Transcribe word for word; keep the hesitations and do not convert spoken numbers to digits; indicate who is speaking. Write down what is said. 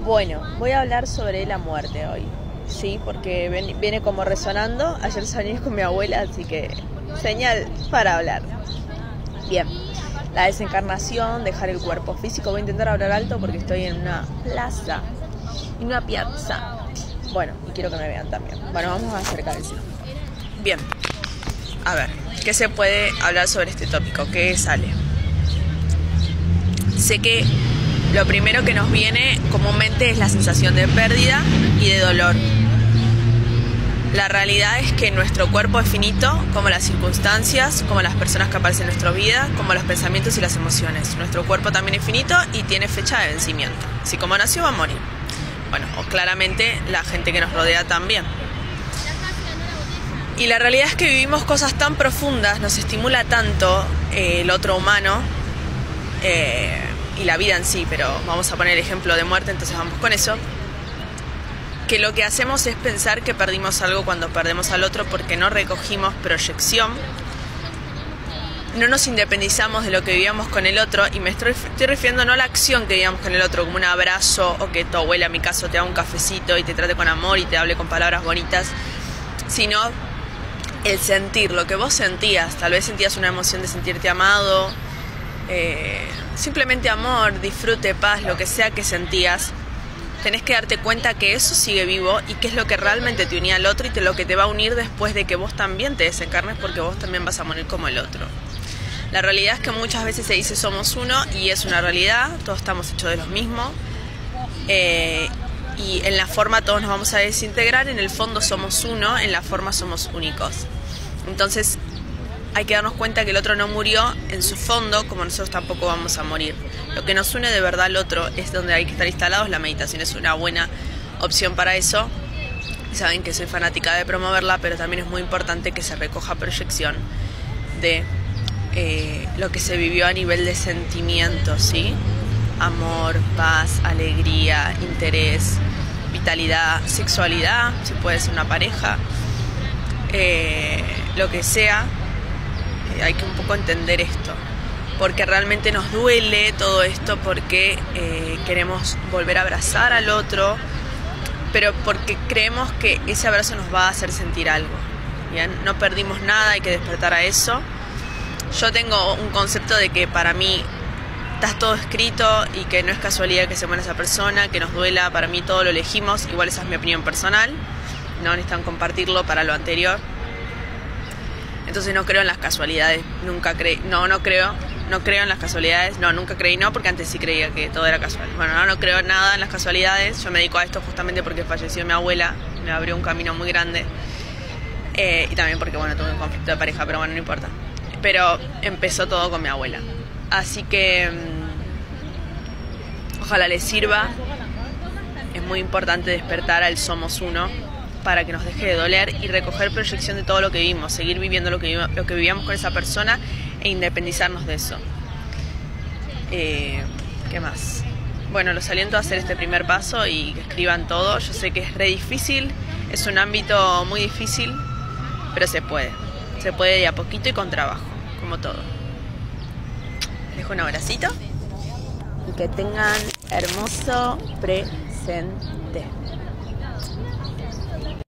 Speaker 1: Bueno, voy a hablar sobre la muerte hoy, sí, porque ven, viene como resonando. Ayer soñé con mi abuela, así que señal para hablar. Bien, la desencarnación, dejar el cuerpo físico. Voy a intentar hablar alto porque estoy en una plaza, en una piazza. Bueno, y quiero que me vean también. Bueno, vamos a acercarse. Bien, a ver, ¿qué se puede hablar sobre este tópico? ¿Qué sale? Sé que lo primero que nos viene comúnmente es la sensación de pérdida y de dolor. La realidad es que nuestro cuerpo es finito, como las circunstancias, como las personas que aparecen en nuestra vida, como los pensamientos y las emociones. Nuestro cuerpo también es finito y tiene fecha de vencimiento. Así como nació, va a morir. Bueno, o claramente la gente que nos rodea también. Y la realidad es que vivimos cosas tan profundas, nos estimula tanto eh, el otro humano, eh, y la vida en sí, pero vamos a poner el ejemplo de muerte, entonces vamos con eso, que lo que hacemos es pensar que perdimos algo cuando perdemos al otro porque no recogimos proyección, no nos independizamos de lo que vivíamos con el otro, y me estoy, estoy refiriendo no a la acción que vivíamos con el otro, como un abrazo, o que tu abuela, en mi caso, te haga un cafecito y te trate con amor y te hable con palabras bonitas, sino el sentir, lo que vos sentías. Tal vez sentías una emoción de sentirte amado, eh, simplemente amor, disfrute, paz, lo que sea que sentías. Tenés que darte cuenta que eso sigue vivo y que es lo que realmente te unía al otro y que lo que te va a unir después de que vos también te desencarnes, porque vos también vas a morir como el otro. La realidad es que muchas veces se dice somos uno, y es una realidad, todos estamos hechos de lo mismo, eh, y en la forma todos nos vamos a desintegrar, en el fondo somos uno, en la forma somos únicos. Entonces hay que darnos cuenta que el otro no murió en su fondo, como nosotros tampoco vamos a morir. Lo que nos une de verdad al otro es donde hay que estar instalados. La meditación es una buena opción para eso. Saben que soy fanática de promoverla, pero también es muy importante que se recoja proyección de eh, lo que se vivió a nivel de sentimientos, ¿sí? Amor, paz, alegría, interés, vitalidad, sexualidad, si puede ser una pareja, eh, lo que sea. Hay que un poco entender esto, porque realmente nos duele todo esto, porque eh, queremos volver a abrazar al otro, pero porque creemos que ese abrazo nos va a hacer sentir algo. Bien, no perdimos nada, hay que despertar a eso. Yo tengo un concepto de que para mí está todo escrito y que no es casualidad que se muera esa persona, que nos duela. Para mí todo lo elegimos, igual esa es mi opinión personal, no necesitan compartirlo para lo anterior. Entonces no creo en las casualidades, nunca creí, no, no creo, no creo en las casualidades, no, nunca creí, no, porque antes sí creía que todo era casual. Bueno, no, no creo nada en las casualidades, yo me dedico a esto justamente porque falleció mi abuela, me abrió un camino muy grande, eh, y también porque, bueno, tuve un conflicto de pareja, pero bueno, no importa. Pero empezó todo con mi abuela, así que um, ojalá les sirva. Es muy importante despertar al somos uno, para que nos deje de doler y recoger proyección de todo lo que vivimos, seguir viviendo lo que, lo que vivíamos con esa persona e independizarnos de eso. Eh, ¿Qué más? Bueno, los aliento a hacer este primer paso y que escriban todo. Yo sé que es re difícil, es un ámbito muy difícil, pero se puede. Se puede de a poquito y con trabajo, como todo. Les dejo un abracito y que tengan hermoso presente.